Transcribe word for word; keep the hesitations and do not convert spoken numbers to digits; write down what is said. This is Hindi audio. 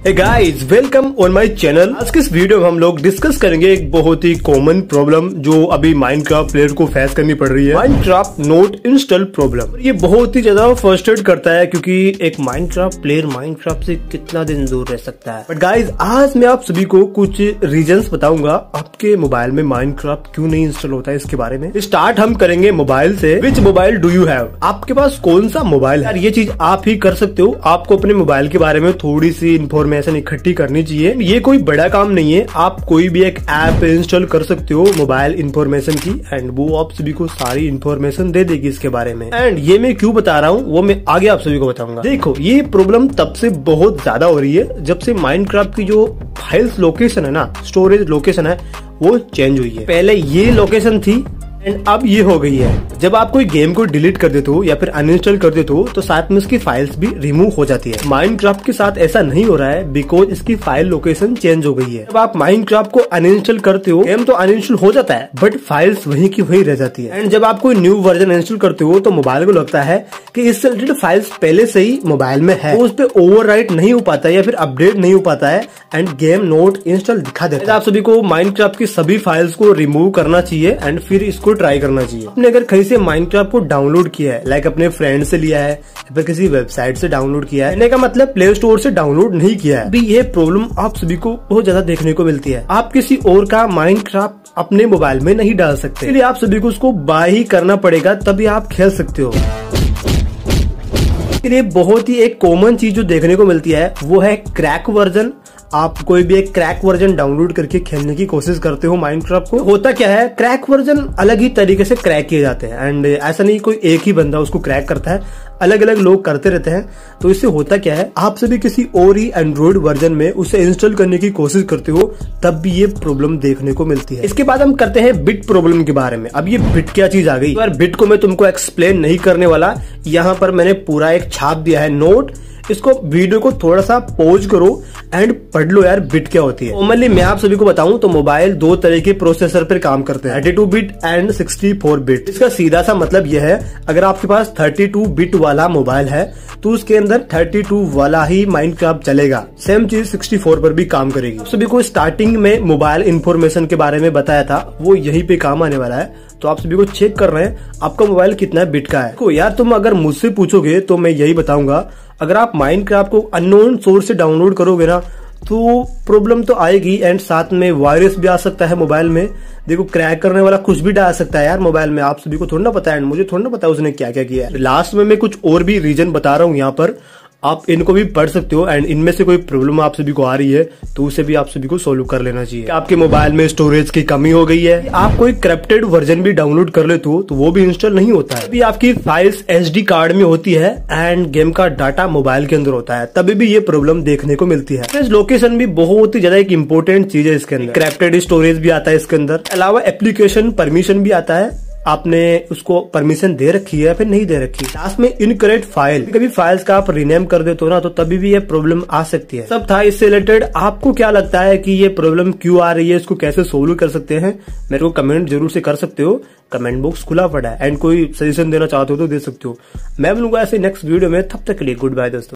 Hey guys, welcome on my channel. आज के इस वीडियो में हम लोग डिस्कस करेंगे एक बहुत ही कॉमन प्रॉब्लम जो अभी माइनक्राफ्ट प्लेयर को फेस करनी पड़ रही है, माइनक्राफ्ट नॉट इंस्टॉल प्रॉब्लम। ये बहुत ही ज्यादा फ्रस्ट्रेट करता है क्योंकि एक माइनक्राफ्ट प्लेयर माइनक्राफ्ट से कितना दिन दूर रह सकता है। बट गाइस, आज मैं आप सभी को कुछ रीजंस बताऊंगा आपके मोबाइल में माइनक्राफ्ट क्यों नहीं इंस्टॉल होता है इसके बारे में। स्टार्ट हम करेंगे मोबाइल से। Which mobile do you have? आपके पास कौन सा मोबाइल है? ये चीज आप ही कर सकते हो। आपको अपने मोबाइल के बारे में थोड़ी सी इन्फॉर्मेशन इकट्ठी करनी चाहिए। ये कोई बड़ा काम नहीं है। आप कोई भी एक ऐप इंस्टॉल कर सकते हो मोबाइल इन्फॉर्मेशन की, एंड वो आप सभी को सारी इन्फॉर्मेशन दे देगी इसके बारे में। एंड ये मैं क्यों बता रहा हूँ वो मैं आगे आप सभी को बताऊंगा। देखो, ये प्रॉब्लम तब से बहुत ज्यादा हो रही है जब से माइनक्राफ्ट की जो फाइल्स लोकेशन है ना, स्टोरेज लोकेशन है, वो चेंज हुई है। पहले ये लोकेशन थी एंड अब ये हो गई है। जब आप कोई गेम को डिलीट कर देते हो या फिर अनइंस्टॉल कर देते हो तो साथ में उसकी फाइल्स भी रिमूव हो जाती है। माइनक्राफ्ट के साथ ऐसा नहीं हो रहा है बिकॉज इसकी फाइल लोकेशन चेंज हो गई है। जब आप माइनक्राफ्ट को अनइंस्टॉल करते हो, गेम तो अनइंस्टॉल हो जाता है बट फाइल्स वहीं की वहीं रह जाती है। एंड जब आप कोई न्यू वर्जन इंस्टॉल करते हो तो मोबाइल को लगता है कि इससे रिलेटेड फाइल्स पहले से ही मोबाइल में है, तो उस पर ओवरराइट नहीं हो पाता है या फिर अपडेट नहीं हो पाता है एंड गेम नोट इंस्टॉल दिखा देता है। आप सभी को माइनक्राफ्ट की सभी फाइल्स को रिमूव करना चाहिए एंड फिर इसको ट्राई करना चाहिए। आपने अगर कहीं से माइनक्राफ्ट को डाउनलोड किया है, लाइक अपने फ्रेंड से लिया है या फिर किसी वेबसाइट से डाउनलोड किया है, कहने का मतलब प्ले स्टोर से डाउनलोड नहीं किया है, अभी ये प्रॉब्लम आप सभी को बहुत ज्यादा देखने को मिलती है। आप किसी और का माइनक्राफ्ट अपने मोबाइल में नहीं डाल सकते, इसलिए आप सभी को उसको बाय ही करना पड़ेगा, तभी आप खेल सकते हो। इसके लिए बहुत ही एक कॉमन चीज जो देखने को मिलती है वो है क्रैक वर्जन। आप कोई भी एक क्रैक वर्जन डाउनलोड करके खेलने की कोशिश करते हो माइनक्राफ्ट को। होता क्या है, क्रैक वर्जन अलग ही तरीके से क्रैक किए जाते हैं एंड ऐसा नहीं कोई एक ही बंदा उसको क्रैक करता है, अलग अलग लोग करते रहते हैं। तो इससे होता क्या है, आप सभी किसी और ही एंड्रॉइड वर्जन में उसे इंस्टॉल करने की कोशिश करते हो तब भी ये प्रॉब्लम देखने को मिलती है। इसके बाद हम करते हैं बिट प्रॉब्लम के बारे में। अब ये बिट क्या चीज आ गई, यार बिट को मैं तुमको एक्सप्लेन नहीं करने वाला। यहाँ पर मैंने पूरा एक छाप दिया है नोट, इसको वीडियो को थोड़ा सा पॉज करो एंड पढ़ लो यार बिट क्या होती है। नॉर्मली मैं आप सभी को बताऊं तो मोबाइल दो तरह के प्रोसेसर पर काम करते हैं, thirty two bit and sixty four bit. इसका सीधा सा मतलब यह है, अगर आपके पास थर्टी टू बिट वाला मोबाइल है तो उसके अंदर थर्टी टू वाला ही माइनक्राफ्ट चलेगा। सेम चीज सिक्सटी फोर पर भी काम करेगी। सभी को स्टार्टिंग में मोबाइल इन्फॉर्मेशन के बारे में बताया था, वो यहीं पे काम आने वाला है। तो आप सभी को चेक कर रहे हैं आपका मोबाइल कितना बिट का है। तो यार तुम अगर मुझसे पूछोगे तो मैं यही बताऊंगा, अगर आप माइनक्राफ्ट को अननोन सोर्स से डाउनलोड करोगे ना तो प्रॉब्लम तो आएगी एंड साथ में वायरस भी आ सकता है मोबाइल में। देखो, क्रैक करने वाला कुछ भी डाल सकता है यार मोबाइल में, आप सभी को थोड़ा ना पता है, मुझे थोड़ा ना पता है उसने क्या क्या किया है। लास्ट में मैं कुछ और भी रीजन बता रहा हूँ यहाँ पर, आप इनको भी पढ़ सकते हो एंड इनमें से कोई प्रॉब्लम आप सभी को आ रही है तो उसे भी आप सभी को सोल्व कर लेना चाहिए। आपके मोबाइल में स्टोरेज की कमी हो गई है, आप कोई करप्टेड वर्जन भी डाउनलोड कर लेते हो तो वो भी इंस्टॉल नहीं होता है। अभी आपकी फाइल्स एसडी कार्ड में होती है एंड गेम का डाटा मोबाइल के अंदर होता है, तभी भी ये प्रॉब्लम देखने को मिलती है। लोकेशन भी बहुत ही ज्यादा एक इंपॉर्टेंट चीज है इसके अंदर। करप्टेड स्टोरेज भी आता है इसके अंदर, अलावा एप्लीकेशन परमिशन भी आता है, आपने उसको परमिशन दे रखी है या फिर नहीं दे रखी। लास्ट में इनकरेक्ट फाइल, कभी फाइल्स का आप रिनेम कर देते हो ना तो तभी भी ये प्रॉब्लम आ सकती है। सब था इससे रिलेटेड। आपको क्या लगता है कि ये प्रॉब्लम क्यों आ रही है, इसको कैसे सोल्व कर सकते हैं, मेरे को कमेंट जरूर से कर सकते हो। कमेंट बॉक्स खुला पड़ा है एंड कोई सजेशन देना चाहते हो तो दे सकते हो। मैं मिलूंगा ऐसे नेक्स्ट वीडियो में, तब तक के लिए गुड बाय दोस्तों।